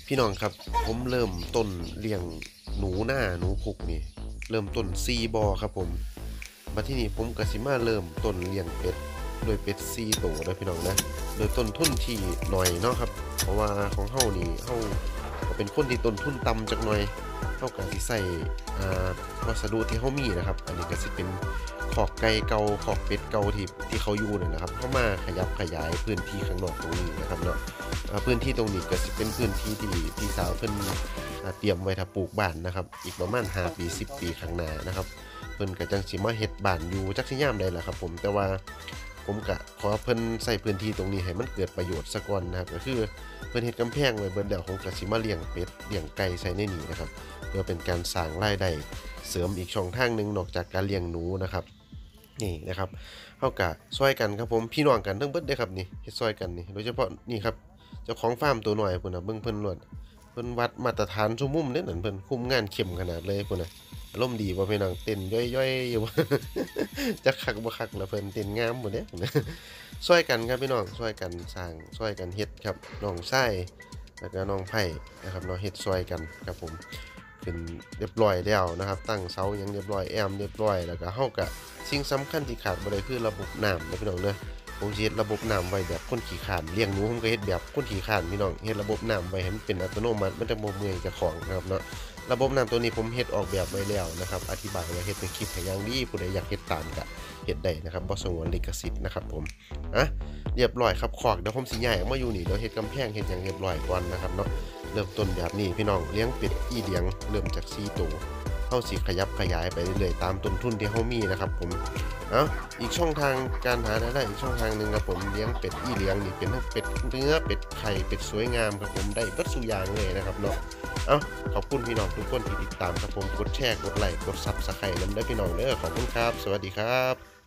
พี่น้องครับผมเริ่มต้นเลี้ยงหนูหน้าหนูพุกนี่เริ่มต้น4บ่อครับผมมาที่นี่ผมก็สิมาเริ่มต้นเลี้ยงเป็ดโดยเป็ด4ตัวนะพี่น้องนะโดยต้นทุนที่หน่อยเนาะครับเพราะว่าของเฮานี่เฮาก็เป็นคนที่ต้นทุนต่ำจักหน่อยเฮาก็สิใส่วัสดุที่เฮามีนะครับอันนี้ก็สิเป็นขอกไก่เก่าขอกเป็ดเก่าที่เขาอยู่นั่นนะครับเฮามาขยับขยายพื้นที่ข้างนอกตรงนี้นะครับเนาะ พื้นที่ตรงนี้ก็สิเป็นพื้นที่ที่พี่สาวเพิ่นเตรียมไว้ถ้าปลูกบ้านนะครับอีกประมาณ5ปี10ปีข้างหน้านะครับเพิ่นก็จังสิมาเฮ็ดบ้านอยู่จักสิยามใดล่ะครับผมแต่ว่าผมก็ขอเพิ่นใช้พื้นที่ตรงนี้ให้มันเกิดประโยชน์ซะก่อนนะครับก็คือเพิ่นเฮ็ดกำแพงไว้เบิดแล้วผมก็สิมาเลี้ยงเป็ดเลี้ยงไก่ใส่ในนี้นะครับเพื่อเป็นการสร้างรายได้เสริมอีกช่องทางหนึงนอกจากการเลี้ยงหนูนะครับนี่นะครับเฮาก็ช่วยกันครับผมพี่น้องกันทั้งเบิดเด้อครับนี่เฮ็ดช่วยกันนี่โดยเฉพาะนี่ครับ เจ้าของฟาร์มตัวหน่อยพุ่นน่ะเบิ่งเพิ่นโลดเพิ่นวัดมาตรฐานซุมุมเด้นั่นเพิ่นคุมงานเข้มขนาดเลยพุ่นน่ะอารมณ์ดีบ่พี่น้องเต้นย่อยๆอยู่จักคักบ่คักล่ะเพิ่นเต้นงามพุ่นเด้ช่วยกันครับพี่น้องช่วยกันสร้างช่วยกันเฮ็ดครับน้องชายแล้วก็น้องไผ่นะครับเนาะเฮ็ดช่วยกันครับผมขึ้นเรียบร้อยแล้วนะครับตั้งเสาหยังเรียบร้อยแอมเรียบร้อยแล้วก็เฮาก็สิ่งสำคัญที่ขาดบ่ได้คือระบบน้ำนะพี่น้องเด้อ ผมสิเฮ็ดระบบน้ำไว้แบบคนขี้คร้านเลี้ยงหนูผมก็เฮ็ดแบบคนขี้คร้านพี่น้องเฮ็ดระบบน้ำไว้ให้มันเป็นอัตโนมัติมันจะบ่เมื่อยเจ้าของนะครับเนาะระบบน้ำตัวนี้ผมเฮ็ดออกแบบไว้แล้วนะครับอธิบายไว้เฮ็ดเป็นคลิปให้อย่างดีผู้ใดอยากเฮ็ดตามก็เฮ็ดได้นะครับบ่สงวนลิขสิทธิ์นะครับผมอะเรียบร้อยครับคอกเดี๋ยวผมสิย้ายออกมาอยู่นี่เดี๋ยวเฮ็ดกำแพงเฮ็ดหยังเรียบร้อยก่อนนะครับเนาะเริ่มต้นแบบนี้พี่น้องเลี้ยงเป็ดอีเลี้ยงเริ่มจาก4ตัวเฮาสิขยับขยายไปเรื่อยๆตามต้นทุนที่เฮามีนะครับผม อีกช่องทางการหารายได้อีกช่องทางหนึ่งครับผมเลี้ยงเป็ดอีเลี้ยงนี่เป็นทั้งเป็ดเนื้อเป็ดไข่เป็ดสวยงามครับผมได้เบิดสุอย่างเลยนะครับเนาะขอบคุณพี่น้องทุกคนที่ติดตามครับผมกดแชร์กดไลค์กดซับสไครต์นำได้พี่น้องเด้อขอบคุณครับสวัสดีครับ